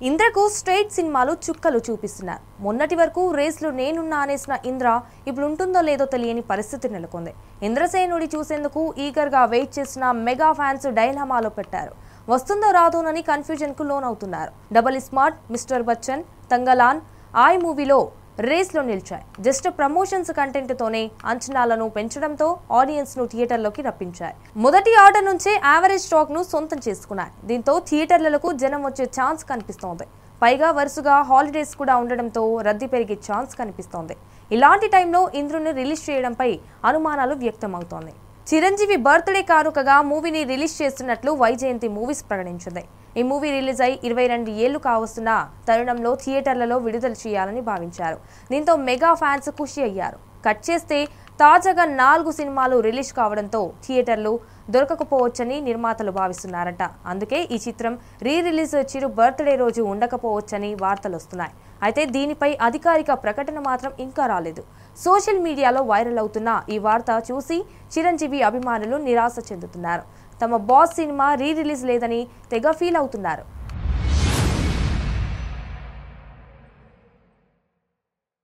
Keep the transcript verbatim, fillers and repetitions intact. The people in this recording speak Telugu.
ఇంద్రకు స్ట్రైట్ సినిమాలు చుక్కలు చూపిస్తున్నారు. మొన్నటి వరకు రేస్లో నేనున్నా అనేసిన ఇంద్ర ఇప్పుడు ఉంటుందో లేదో తెలియని పరిస్థితి నెలకొంది. ఇంద్రసేనుడి చూసేందుకు ఈగర్గా వెయిట్ చేసిన మెగా ఫ్యాన్స్ డైలమాలో పెట్టారు. వస్తుందో రాదోనని కన్ఫ్యూజన్ కు లోనవుతున్నారు. Double smart, mister Bachchan, Thangalaan Aay మూవీలో రేస్లో నిలిచాయి. జస్ట్ ప్రమోషన్స్ కంటెంట్ తోనే అంచనాలను పెంచడంతో ఆడియన్స్ ను థియేటర్లోకి రప్పించాయి. మొదటి ఆర్డర్ నుంచే యావరేజ్ స్టాక్ ను సొంతం చేసుకున్నాయి. దీంతో థియేటర్లకు జనం వచ్చే ఛాన్స్ కనిపిస్తోంది. పైగా వరుసగా హాలిడేస్ కూడా ఉండడంతో రద్దీ పెరిగే ఛాన్స్ కనిపిస్తోంది. ఇలాంటి టైంలో ఇంద్రుని రిలీజ్ చేయడంపై అనుమానాలు వ్యక్తమవుతోంది. చిరంజీవి బర్త్డే కానుకగా మూవీని రిలీజ్ చేస్తున్నట్లు వైజయంతి మూవీస్ ప్రకటించింది. ఈ మూవీ రిలీజ్ అయి ఇరవై రెండు ఏళ్లు కావస్తున్న తరుణంలో థియేటర్లలో విడుదల చేయాలని భావించారు. దీంతో మెగా ఫ్యాన్స్ ఖుషి అయ్యారు. కట్ చేస్తే తాజాగా నాలుగు సినిమాలు రిలీజ్ కావడంతో థియేటర్లు దొరకకపోవచ్చని నిర్మాతలు భావిస్తున్నారట. అందుకే ఈ చిత్రం రీ రిలీజ్ చిరు బర్త్డే రోజు ఉండకపోవచ్చని వార్తలు వస్తున్నాయి. అయితే దీనిపై అధికారిక ప్రకటన మాత్రం ఇంకా రాలేదు. సోషల్ మీడియాలో వైరల్ అవుతున్న ఈ వార్త చూసి చిరంజీవి అభిమానులు నిరాశ చెందుతున్నారు. తమ బాస్ సినిమా రీ రిలీజ్ లేదని తెగ ఫీల్ అవుతున్నారు.